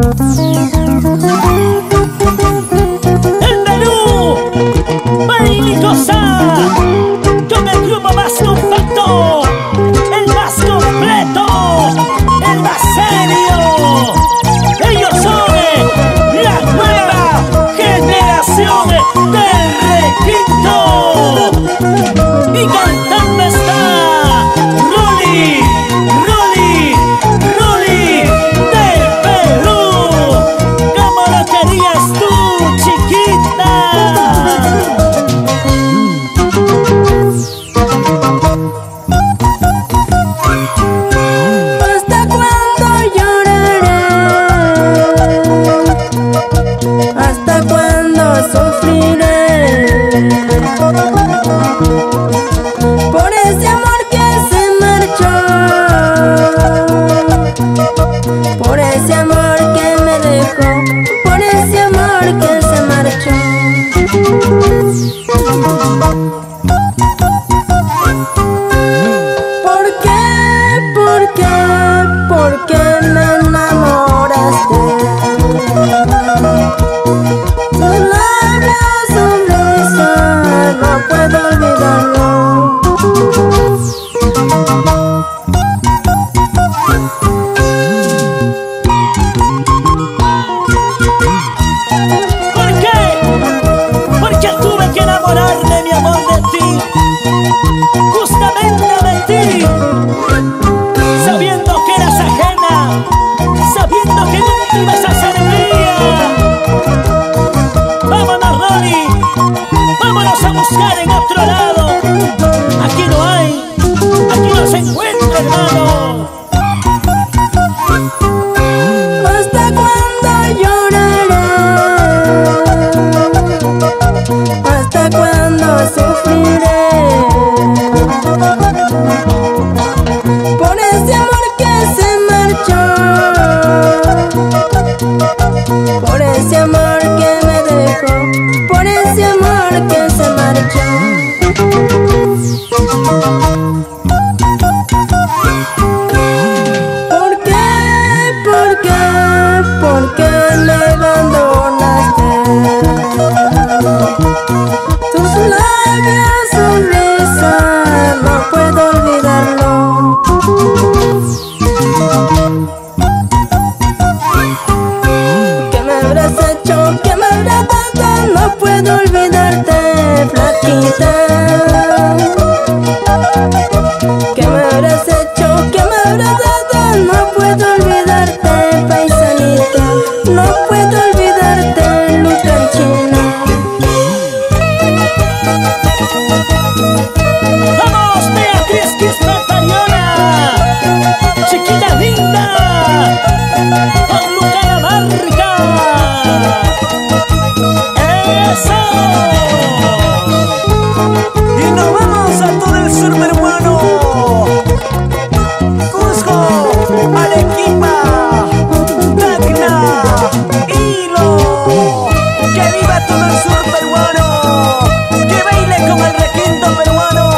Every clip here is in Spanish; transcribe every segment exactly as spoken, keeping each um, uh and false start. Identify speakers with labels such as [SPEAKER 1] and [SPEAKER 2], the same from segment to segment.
[SPEAKER 1] El Perú, baile y gozar con el grupo más compacto, el más completo, el más serio. Ellos son la nueva generación del requinto. Y cantando está Rolly, Rolly, Rolly del Perú. ¿Cómo lo querías tú, chiquita?
[SPEAKER 2] ¿Hasta cuándo lloraré? ¿Hasta cuándo sufriré? Por ese amor que se marchó, por ese amor que me dejó, por ese amor que se marchó. ¿Por qué? ¿Por qué? ¿Por qué me enamoraste? Tus labios sonrisa, no puedo olvidarlo.
[SPEAKER 1] ¿Por qué? Porque tuve que enamorarme, mi amor, de ti, justamente de ti, sabiendo que eras ajena, sabiendo que nunca ibas a ser mía. Vámonos, Rolly, vámonos a buscar en otro lado. Aquí no hay, aquí no se encuentra, hermano.
[SPEAKER 2] ¿Hasta cuándo lloraré? ¿Hasta cuándo sufriré? Por ese amor que se marchó, por ese amor que me dejó, por ese amor que se marchó. ¿Por qué? ¿Por qué? ¿Por qué me abandonaste? Tus labios sonrisa, no puedo olvidarlo. ¿Qué me habrás hecho? ¿Qué me habrás dado? No puedo olvidarte, flaquita. ¿Qué me habrás hecho? ¿Qué me habrás dado? No puedo olvidarte, paisanita. No puedo olvidarte, lucanchina.
[SPEAKER 1] ¡Vamos, Beatriz Quispe-Fariona! ¡Chiquita linda! ¡Con Luca la marca! ¡Eso! Y nos vamos a todo el sur peruano. Cusco, Arequipa, Tacna, Hilo. ¡Que viva todo el sur peruano! ¡Que baile con el requinto peruano!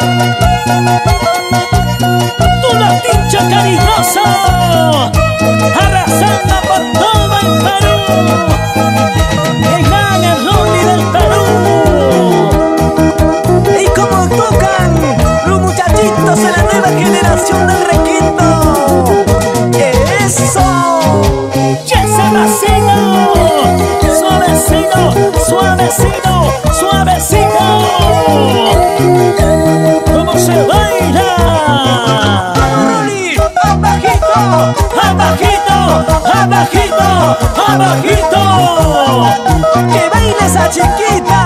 [SPEAKER 1] ¡Tu latincho cariñoso! ¡Arrasando por todo el Perú! ¡El gran Rolly del Perú! ¡Y como tocan los muchachitos de la nueva generación del requinto! ¡Eso! ¡Y ese vacino! ¡Suavecito, suavecito, suavecito! ¿Cómo se baila? ¡Rolly! ¡Abajito! ¡Abajito! ¡Abajito! ¡Abajito! ¡Que baile esa chiquita!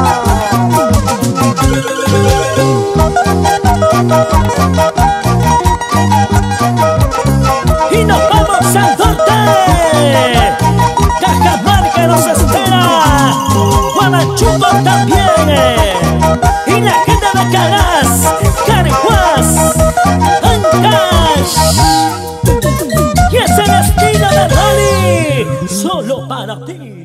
[SPEAKER 1] Y nos vamos al norte. Cajamarca nos espera, Huamachuco también, y la gente de Caraz, Carehuas, Ancash. Y es el estilo de Rolly, solo para ti.